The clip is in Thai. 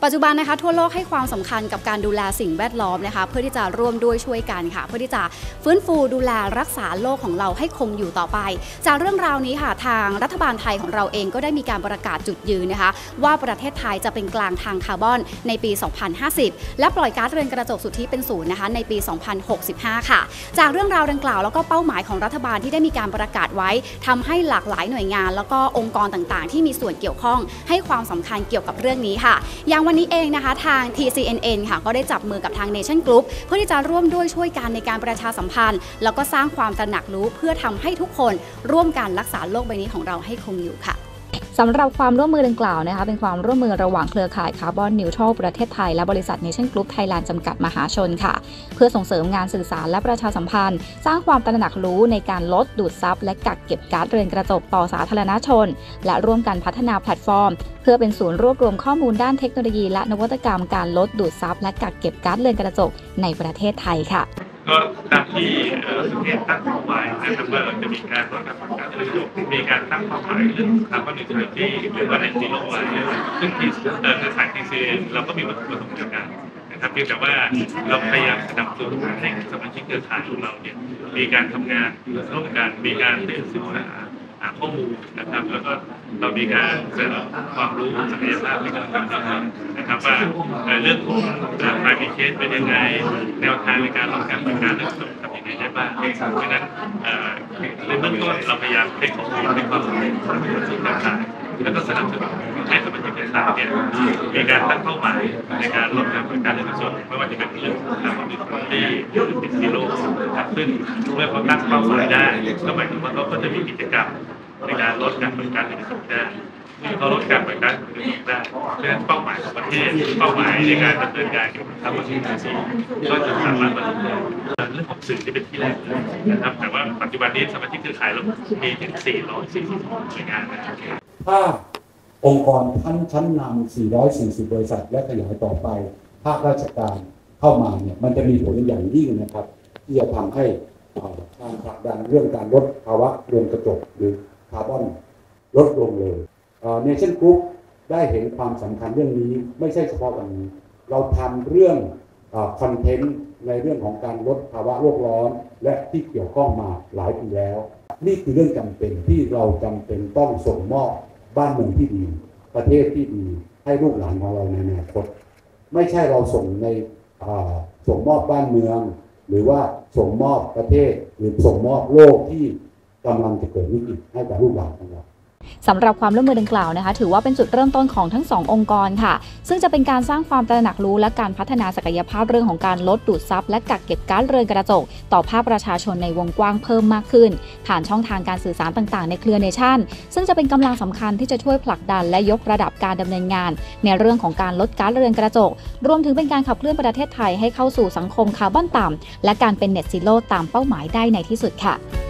ปัจจุบันนะคะทั่วโลกให้ความสำคัญกับการดูแลสิ่งแวดล้อมนะคะเพื่อที่จะร่วมด้วยช่วยกันค่ะเพื่อที่จะฟื้นฟูดูแลรักษาโลกของเราให้คงอยู่ต่อไปจากเรื่องราวนี้ค่ะทางรัฐบาลไทยของเราเองก็ได้มีการประกาศจุดยืนนะคะว่าประเทศไทยจะเป็นกลางทางคาร์บอนในปี 2050 และปล่อยก๊าซเรือนกระจกสุทธิเป็นศูนย์นะคะในปี 2065 ค่ะจากเรื่องราวดังกล่าวแล้วก็เป้าหมายของรัฐบาลที่ได้มีการประกาศไว้ทำให้หลากหลายหน่วยงานแล้วก็องค์กรต่างๆที่มีส่วนเกี่ยวข้องให้ความสำคัญเกี่ยวกับเรื่องนี้ค่ะอย่างวันนี้เองนะคะทาง TCNN ค่ะก็ได้จับมือกับทาง Nation Group เพื่อที่จะร่วมด้วยช่วยกันในการประชาสัมพันธ์แล้วก็สร้างความตระหนักรู้เพื่อทำให้ทุกคนร่วมกันรักษาโลกใบนี้ของเราให้คงอยู่ค่ะสำหรับความร่วมมือดังกล่าวนะคะเป็นความร่วมมือระหว่างเครือข่ายคาร์บอนนิวทรัลประเทศไทยและบริษัท Nation Group Thailand จำกัดมหาชนค่ะเพื่อส่งเสริมงานสื่อสารและประชาสัมพันธ์สร้างความตระหนักรู้ในการลดดูดซับและกักเก็บก๊าซเรือนกระจกต่อสาธารณชนและร่วมกันพัฒนาแพลตฟอร์มเพื่อเป็นศูนย์รวบรวมข้อมูลด้านเทคโนโลยีและนวัตกรรมการลดดูดซับและกักเก็บก๊าซเรือนกระจกในประเทศไทยค่ะก็ตามที่สุเทพตั้งเป้าหมายนะครับว่าจะมีการลดการปล่อยก๊าซเรือนกระจกมีการตั้งเป้าหมายเรื่องคาร์บอนนิวทรัลิตี้หรือว่าเน็ตซีโร่ไว้ซึ่งที่เครือข่าย TCN เราก็มีวัตถุประสงค์เดียวกันนะครับเพียงแต่ว่าเราพยายามสนับสนุนให้สมาชิกเครือข่ายของเราเนี่ยมีการทำงานร่วมกันมีการเรียนศึกษาหาข้อมูลนะครับแล้วก็เรามีการเสริมความรู้ศักยภาพในการทำงานนะครับว่าเรื่องของclimate change เป็นยังไงแนวทางในการลดการปล่อยก๊าซเรือนกระจกทำยังไงได้บ้างเพราะฉะนั้นในเบื้องต้นเราพยายามให้ข้อมูลให้ความรู้สำหรับสมาชิกเครือข่ายแล้วก็สนับสนุนให้สมาชิกเครือข่ายเนี่ยมีการตั้งเป้าหมายในการลดการปล่อยก๊าซเรือนกระจกไม่ว่าจะเป็นเรื่องของคาร์บอนนิวทรัลิตี้หรือเป็นซีโร่ครับซึ่งเมื่อเขาตั้งเป้าหมายได้ก็หมายถึงว่าเขาก็จะมีกิจกรรมในการลดการปล่อยก๊าซเรือนกระจกได้เขาลดการปล่อยก๊าซเรือนกระจกได้เพราะฉะนั้นเป้าหมายของประเทศเป้าหมายในการดำเนินการเกี่ยวกับคาร์บอนนิวทรัลิตี้ก็จะสามารถบรรลุได้เรื่องของสื่อที่เป็นที่แรกเลยนะครับแต่ว่าปัจจุบันนี้สมาชิกเครือข่ายเรามีถึง440หน่วยงานนะครับถ้าองค์กรชั้นนำ440บริษัทและขยายต่อไปภาคราชการเข้ามาเนี่ยมันจะมีผลอย่างยิ่งนะครับที่จะทำให้การผลักดันเรื่องการลดภาวะเรือนกระจกหรือคาร์บอนลดลงเลยNation Group ได้เห็นความสำคัญเรื่องนี้ไม่ใช่เฉพาะวันนี้เราทำเรื่องคอนเทนต์ในเรื่องของการลดภาวะโลกร้อนและที่เกี่ยวข้องมาหลายปีแล้วนี่คือเรื่องจำเป็นที่เราจำเป็นต้องส่งมอบบ้านเมืองที่ดีประเทศที่ดีให้ลูกหลานของเราในอนาคตไม่ใช่เราส่งมอบบ้านเมืองหรือว่าส่งมอบประเทศหรือส่งมอบโลกที่กำลังจะเกิดวิกฤตให้กับลูกหลานของเราสำหรับความร่วมมือดังกล่าวนะคะถือว่าเป็นจุดเริ่มต้นของทั้ง2องค์กรค่ะซึ่งจะเป็นการสร้างความตระหนักรู้และการพัฒนาศักยภาพเรื่องของการลดดูดซับและกักเก็บก๊าซเรือนกระจกต่อภาคประชาชนในวงกว้างเพิ่มมากขึ้นผ่านช่องทางการสื่อสารต่างๆในเครือเนชั่นซึ่งจะเป็นกำลังสำคัญที่จะช่วยผลักดันและยกระดับการดำเนินงานในเรื่องของการลดก๊าซเรือนกระจกรวมถึงเป็นการขับเคลื่อนประเทศไทยให้เข้าสู่สังคมคาร์บอนต่ำและการเป็นเน็ตซีโร่ตามเป้าหมายได้ในที่สุดค่ะ